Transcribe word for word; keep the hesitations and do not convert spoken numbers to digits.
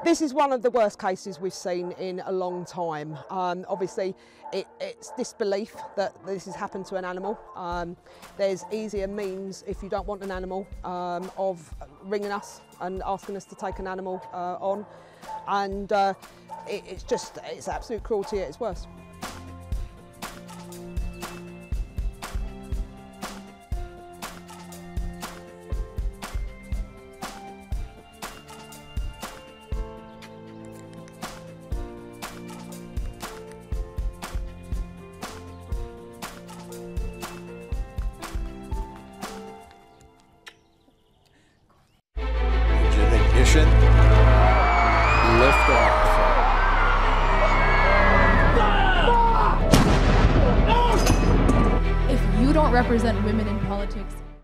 This is one of the worst cases we've seen in a long time. Um, obviously, it, it's disbelief that this has happened to an animal. Um, there's easier means, if you don't want an animal, um, of ringing us and asking us to take an animal uh, on. And uh, it, it's just, it's absolute cruelty at its worst. Ignition, lift off. If you don't represent women in politics,